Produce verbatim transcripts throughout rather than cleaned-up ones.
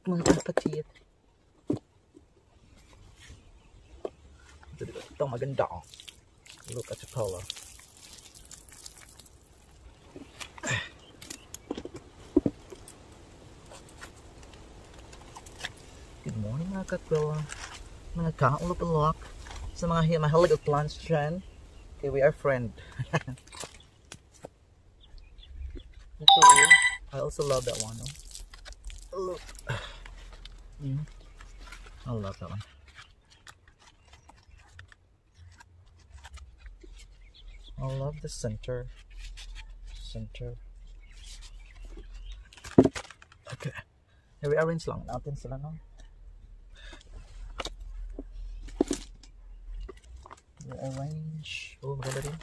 mga kapatid. Ito maganda oh. Look at the color. Good morning mga kapwa. Mga kaulap-ulak. Sa mga mahalig of plants dyan. Okay, we are friend. Ito oh. I also love that one. Oh. Look. Mm. I love that one. I love the center. Center. Okay. I-arrange lang natin sila, no? I-arrange. Oh, maganda rin.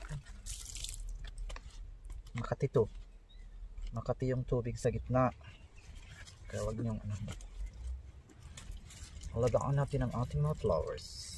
Makati to. Makati yung tubig sa gitna. Kaya wag niyong ano. Alagaan natin ang ating mga flowers.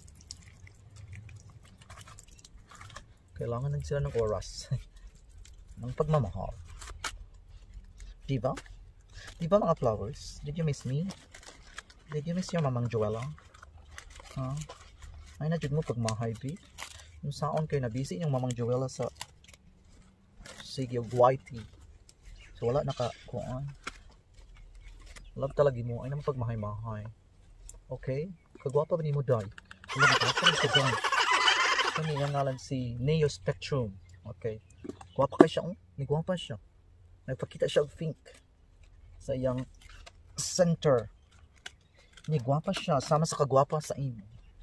Kailangan din sila ng oras. ng pagmamahal. Diba? Diba mga flowers? Did you miss me? Did you miss your mamang Joella? Huh? Ay na jud mo pagmahay bi. Yung saon kayo na busy yung mamang Joella sa sige Whitey. So wala naka kuan. Love talaga mo ay naman pagmahay-mahay. Okay? Kagwapa ba ni mo dai? Wala ka pa sa dai. Kani nga ngalan si Neo Spectrum. Okay. Gwapa kay siya, oh. Nigwapa siya. Nagpakita siya og pink sa iyang center. Nigwapa siya sama sa kagwapa sa imo.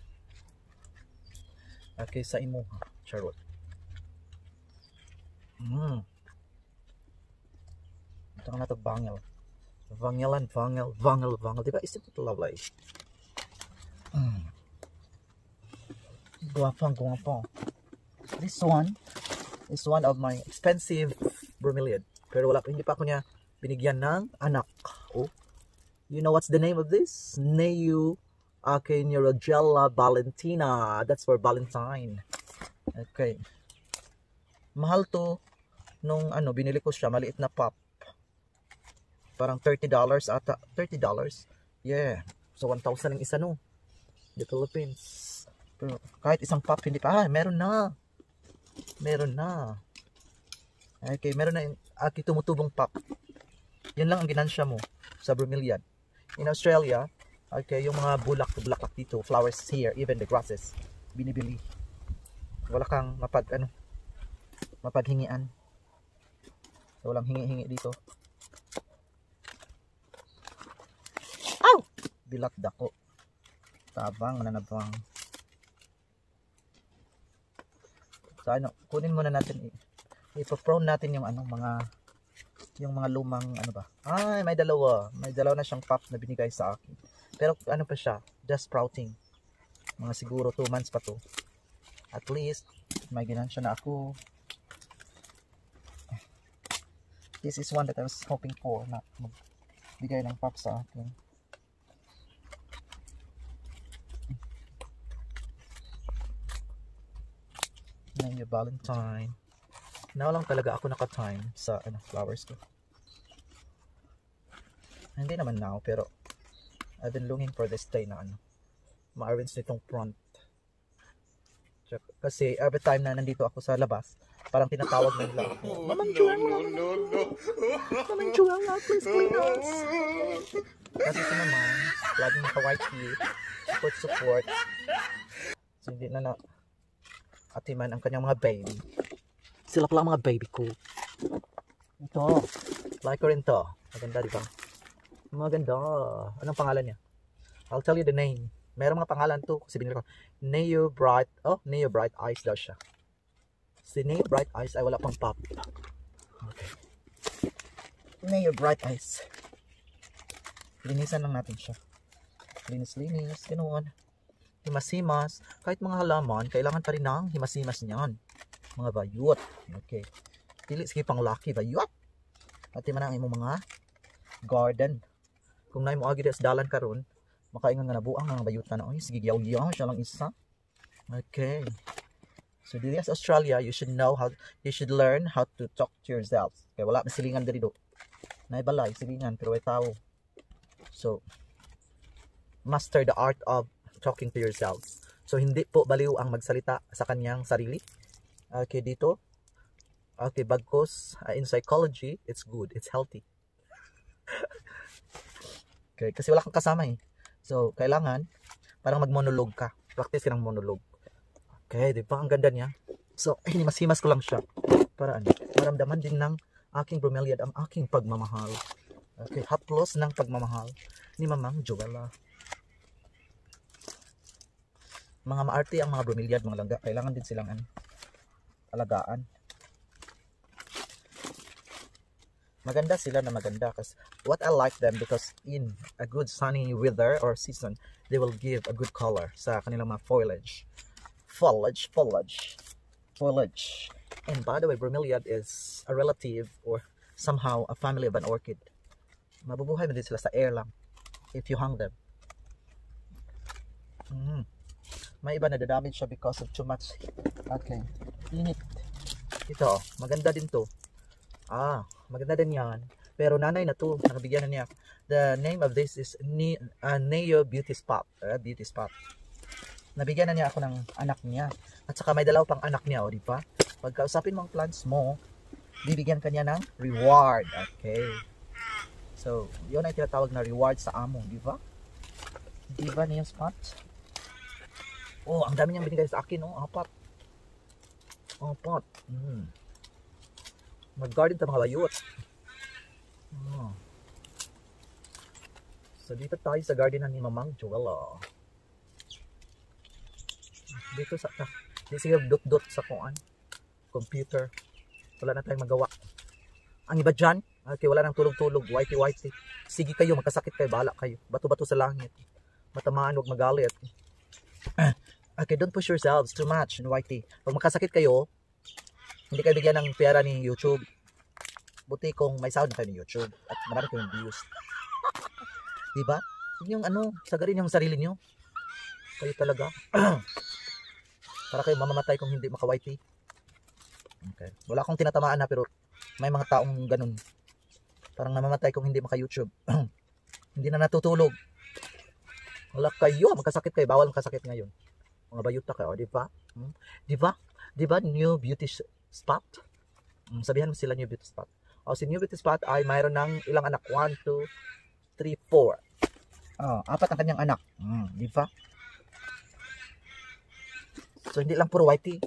Okay, sa imo ha. Charot. Hmm. Ito nga nato bangel. Vangelan, vangel, vangel, vangel. Diba? Isip ito lovely. Hmm. Guwapang, guwapang. This one is one of my expensive bromeliad. Pero wala, hindi pa ako niya binigyan ng anak. Oh. You know what's the name of this? Neu Acinurogella Valentina. That's for Valentine. Okay. Mahal to nung ano, binili ko siya, maliit na pop. Parang thirty dollars ata. thirty dollars? Yeah. So one thousand ang isa no. The Philippines. Pero kahit isang pop hindi pa. Ah, meron na. Meron na. Okay, meron na yung aki tumutubong pop. Yan lang ang ginansya mo sa bromeliad. In Australia, okay, yung mga bulak, bulaklak dito, flowers here, even the grasses, binibili. Wala kang mapag, ano, mapaghingian. So, walang hingi-hingi dito. Ow! Bilak dako. Tabang, nanabang. So, ano, kunin muna natin, ipo-prone natin yung, ano, mga, yung mga lumang, ano ba. Ay, may dalawa. May dalawa na siyang pop na binigay sa akin. Pero, ano pa siya, just sprouting. Mga siguro two months pa to. At least, may ginansya na ako. This is one that I was hoping for na magbigay ng pop sa akin. Neo Valentine. Now lang talaga ako naka-time sa ano, flowers ko. Hindi naman now, pero I've been longing for this day na ano, ma-arrange nitong front. Kasi every time na nandito ako sa labas, parang tinatawag na nila ako. Mamang Joella! Mamang Joella, please clean us! Kasi si Mama, laging naka-whitey, support support. So hindi na na atiman ang kanyang mga baby. Sila pala mga baby ko. Ito, like ko rin to. Maganda diba? Maganda. Anong pangalan niya? I'll tell you the name. Merong mga pangalan to kasi binili ko. Neo Bright, oh, Neo Bright Eyes daw siya. Si Neo Bright Eyes ay wala pang pop. Okay. Neo Bright Eyes. Linisan lang natin siya. Linis-linis, ganoon. Himas-himas. Kahit mga halaman, kailangan pa rin ng himas-himas niyan. Mga bayot. Okay. Dili sige pang laki bayot. Pati man ang imong mga garden. Kung naay mo agi sa dalan karon, makaingon nga nabuang ang bayutan na oy sige yaw-yaw siya lang isa. Okay. So dili sa Australia, you should know how you should learn how to talk to yourself. Kay wala na silingan diri do. Naay balay silingan pero way tao. So, master the art of talking to yourselves. So, hindi po baliw ang magsalita sa kanyang sarili. Okay, dito. Okay, bagkos, uh, in psychology, it's good, it's healthy. Okay, kasi wala kang kasama eh. So, kailangan, parang mag-monologue ka. Practice ka ng monologue. Okay, di ba? Ang ganda niya. So, hinimas-himas ko lang siya. Para ano, maramdaman din ng aking bromeliad ang aking pagmamahal. Okay, haplos ng pagmamahal ni Mamang Joella. Mga maarte ang mga bromeliad, mga langga. Kailangan din silang ano, alagaan. Maganda sila na maganda kasi what I like them because in a good sunny weather or season, they will give a good color sa kanilang mga foliage. Foliage, foliage, foliage. And by the way, bromeliad is a relative or somehow a family of an orchid. Mabubuhay mo din sila sa air lang if you hang them. Mm. May iba na damage siya because of too much. Okay. Init. Ito, maganda din to. Ah, maganda din yan. Pero nanay na to, nakabigyan na niya. The name of this is ne uh, Neo Beauty Spot. Uh, beauty Spot. Nabigyan na niya ako ng anak niya. At saka may dalaw pang anak niya, o di ba? Pagkausapin mo ang plants mo, bibigyan ka niya ng reward. Okay. So, yun ay tinatawag na reward sa amo, di ba? Di ba Neo Spot? Oh, ang dami niyang binigay sa akin, oh. Apat. Apat. Hmm. Mag-garden sa mga bayot. Oh. So, dito tayo sa gardenan ni Mamang Joella. Dito sa, dito siya dot-dot sa kuan. Computer. Wala na tayong magawa. Ang iba dyan, okay, wala nang tulog-tulog. Whitey-whitey. Sige kayo, magkasakit kayo, bahala kayo. Bato-bato sa langit. Matamaan, huwag magalit. Okay, don't push yourselves too much, whitey. Pag magkasakit kayo, hindi kayo bigyan ng pera ni YouTube. Buti kung may sound na kayo ni YouTube at marami kayong views. Diba? Yung ano, sagarin yung sarili nyo. Kayo talaga. Para kayo mamamatay kung hindi maka-whitey. Okay. Wala akong tinatamaan na pero may mga taong ganun. Parang namamatay kung hindi maka-YouTube. Hindi na natutulog. Wala kayo, magkasakit kayo. Bawal magkasakit ngayon. Mga bayuta kayo, di ba? Hmm? Di ba? Di ba New Beauty Spot? Hmm, sabihan mo sila New Beauty Spot. O si New Beauty Spot ay mayroon ng ilang anak? one, two, three, four. Oh, apat ang kanyang anak. Hmm, di ba? So hindi lang puro whitey.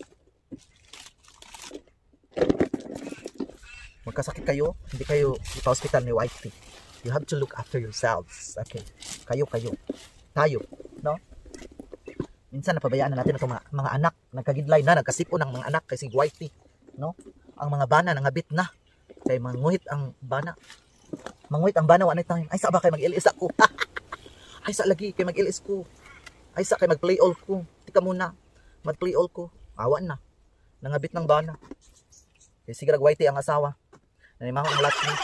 Magkasakit kayo, hindi kayo ipa-hospital ni whitey. You have to look after yourselves. Okay. Kayo, kayo. Tayo. No? Minsan napabayaan na natin itong mga, mga anak. Nagkagidlay na, nagkasipo ng mga anak kasi whitey. No? Ang mga bana, nangabit na. Kaya manguhit ang bana. Manguhit ang bana, one time. Ay, sa ba kayo mag-L S ako? Ay, sa lagi kayo mag-L S ko. Ay, sa kayo mag-play all ko. Tika muna. Mag-play all ko. Awan na. Nangabit ng bana. Kaya sige whitey ang asawa. Nanimaho ang lahat niya.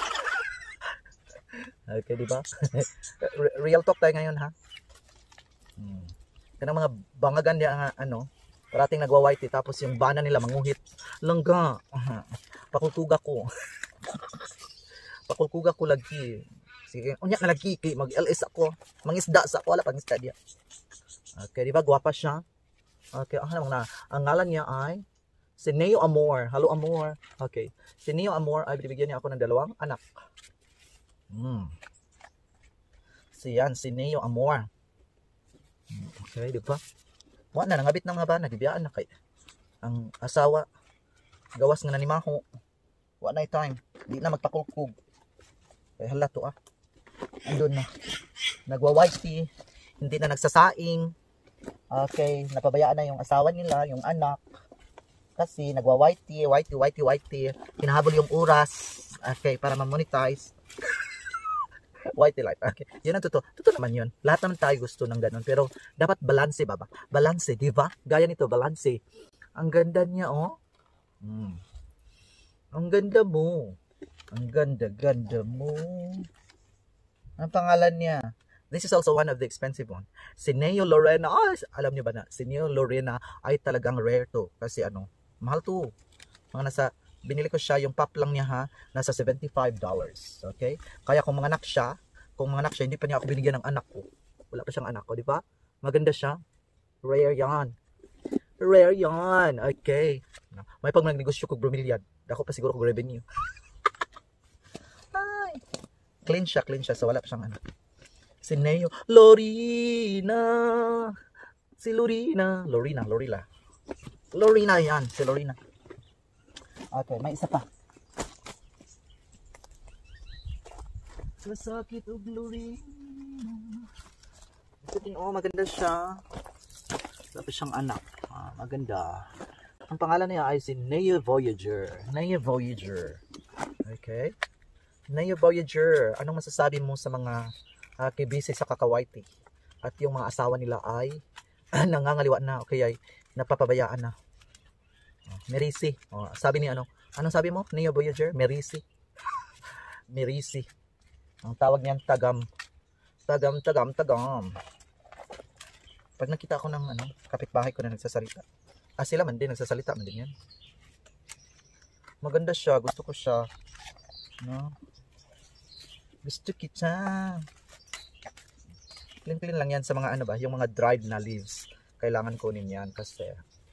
Okay, di ba? Real talk tayo ngayon, ha? Hmm. Kanang mga bangagan niya, ano, parating nagwa-whitey, tapos yung bana nila manguhit. Langga. Pakulkuga ko. Pakulkuga ko lagi. Sige, unya na lagi, mag-L S ako. Mangisda sa ako, wala pang isda diya. Okay, di ba? Gwapa siya. Okay, ano na, ang ngalan niya ay si Neo Amor. Hello, Amor. Okay. Si Neo Amor ay binibigyan niya ako ng dalawang anak. Hmm. Si yan, si Neo Amor. Okay, di ba? Wala na, nangabit ng mga bana. Dibiyaan na kay. Ang asawa, gawas nga nanimaho. Wala na time. Di na magpakulkog. Eh, hala to ah. Andun na. Nagwa-whitey. Hindi na nagsasaing. Okay, napabayaan na yung asawa nila, yung anak. Kasi nagwa-whitey, whitey, whitey, whitey. Hinahabol yung oras. Okay, para ma-monetize. Whitey life. Okay. Yun ang totoo. Totoo naman yun. Lahat naman tayo gusto ng ganun. Pero dapat balanse, baba. Balanse, di ba? Gaya nito, balanse. Ang ganda niya, oh. Hmm. Ang ganda mo. Ang ganda-ganda mo. Ang pangalan niya. This is also one of the expensive one. Si Neo Lorena. Oh, alam niyo ba na? Si Neo Lorena ay talagang rare to. Kasi ano, mahal to. Mga nasa, binili ko siya, yung pop lang niya ha, nasa seventy-five dollars. Okay? Kaya kung mga anak siya, Kung mga anak siya, hindi pa niya ako binigyan ng anak ko. Wala pa siyang anak ko, di ba? Maganda siya. Rare yan. Rare yan. Okay. May pag nagnegosyo ko bromeliad. Dako pa siguro ko revenue. Ay. Clean siya, clean siya. So wala pa siyang anak. Si Neo. Lorina. Si Lorina. Lorina, Lorila. Lorina yan. Si Lorina. Okay, may isa pa. Sasakit o Lorina. Oh, maganda siya. Wala pa siyang anak. Ah, maganda. Ang pangalan niya ay si Neo Voyager. Neo Voyager. Okay. Neo Voyager. Anong masasabi mo sa mga uh, kibisi sa Kakawaiti? At yung mga asawa nila ay nangangaliwa na. Okay, ay napapabayaan na. Oh, Merisi. Oh, sabi ni ano? Anong sabi mo? Neo Voyager? Merisi. Merisi. Ang tawag niyan tagam. Tagam, tagam, tagam. Pag nakita ko ng ano, kapitbahay ko na nagsasalita. Ah, sila man din, nagsasalita man din yan. Maganda siya, gusto ko siya. No? Gusto kita. Clean-clean lang yan sa mga ano ba, yung mga dried na leaves. Kailangan kunin yan kasi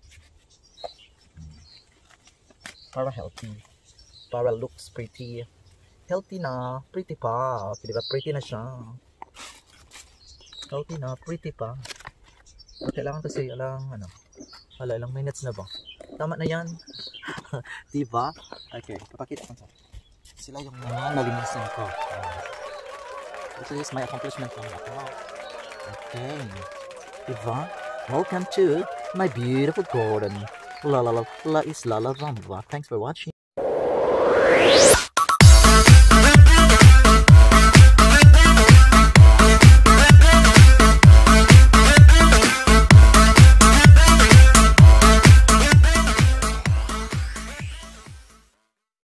para healthy. Para looks pretty. Healthy na, pretty pa. Okay, diba? Pretty na siya. Healthy na, pretty pa. Kailangan kasi, alang, ano, wala, ilang minutes na ba? Tama na yan. Diba? Okay, papakita ko sa. Sila yung mga nalinisan ko. Ito is my accomplishment lang ako. Okay. Diba? Welcome to my beautiful garden. La la la, la is la la ramba. Thanks for watching.